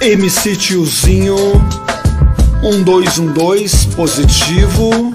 MC Tiozinho 1212 positivo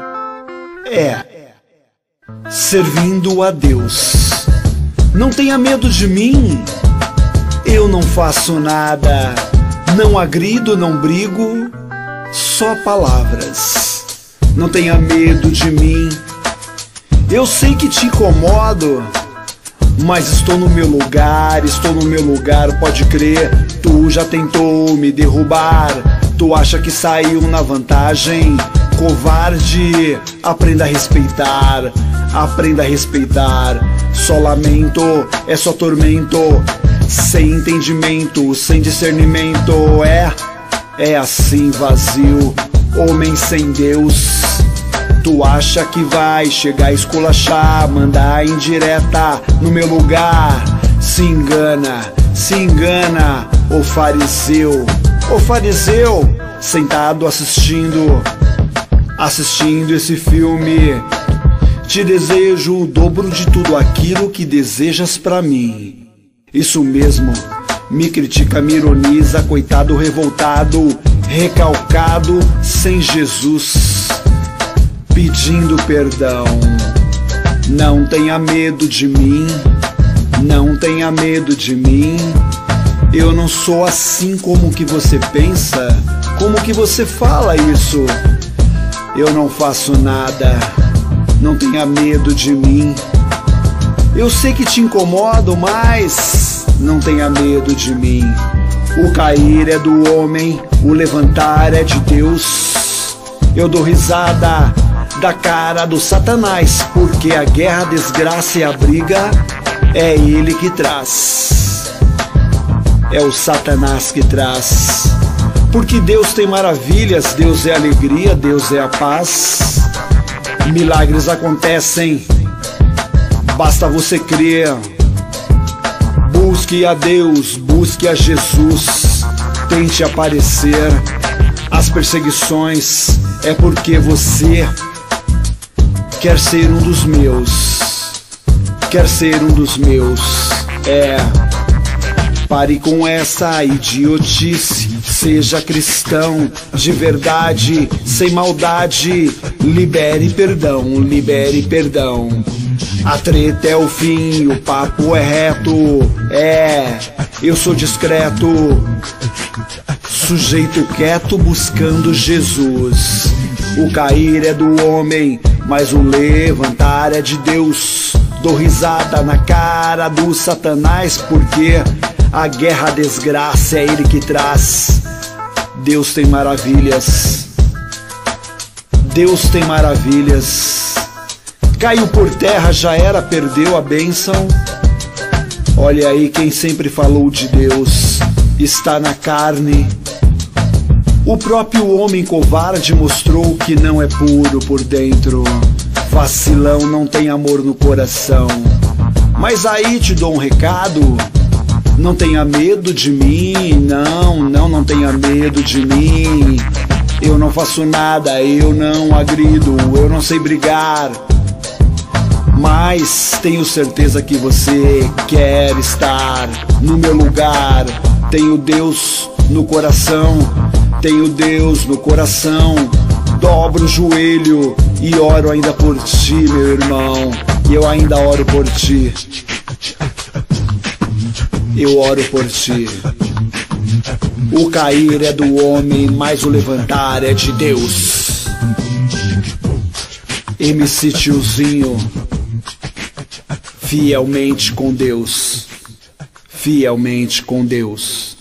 servindo a Deus. Não tenha medo de mim, eu não faço nada, não agrido, não brigo, só palavras. Não tenha medo de mim, eu sei que te incomodo, mas estou no meu lugar, pode crer. Tu já tentou me derrubar, tu acha que saiu na vantagem. Covarde, aprenda a respeitar, aprenda a respeitar. Só lamento, é só tormento, sem entendimento, sem discernimento. É assim vazio, homem sem Deus. Tu acha que vai chegar a esculachar, mandar indireta no meu lugar. Se engana, ô fariseu, sentado assistindo esse filme. Te desejo o dobro de tudo aquilo que desejas pra mim. Isso mesmo, me critica, me ironiza, coitado revoltado, recalcado, sem Jesus, pedindo perdão. Não tenha medo de mim, não tenha medo de mim. Eu não sou assim como que você pensa, como que você fala isso. Eu não faço nada, não tenha medo de mim. Eu sei que te incomodo, mas não tenha medo de mim. O cair é do homem, o levantar é de Deus. Eu dou risada da cara do Satanás, porque a guerra, a desgraça e a briga é ele que traz. É o Satanás que traz. Porque Deus tem maravilhas, Deus é alegria, Deus é a paz. Milagres acontecem, basta você crer. Busque a Deus, busque a Jesus, tente aparecer. As perseguições é porque você quer ser um dos meus, quer ser um dos meus. Pare com essa idiotice, seja cristão de verdade, sem maldade. Libere perdão, libere perdão. A treta é o fim, o papo é reto. Eu sou discreto, sujeito quieto buscando Jesus. O cair é do homem, mas o levantar é de Deus. Dou risada na cara do Satanás, porque a guerra, a desgraça é ele que traz. Deus tem maravilhas, Deus tem maravilhas. Caiu por terra, já era, perdeu a bênção. Olha aí, quem sempre falou de Deus está na carne. O próprio homem covarde mostrou que não é puro por dentro. Vacilão, não tem amor no coração. Mas aí te dou um recado: não tenha medo de mim, não tenha medo de mim. Eu não faço nada, eu não agrido, eu não sei brigar. Mas tenho certeza que você quer estar no meu lugar. Tenho Deus no coração, tenho Deus no coração. Dobro o joelho e oro ainda por ti, meu irmão. E eu ainda oro por ti. Eu oro por ti. O cair é do homem, mas o levantar é de Deus. MC Tiozinho, fielmente com Deus, fielmente com Deus.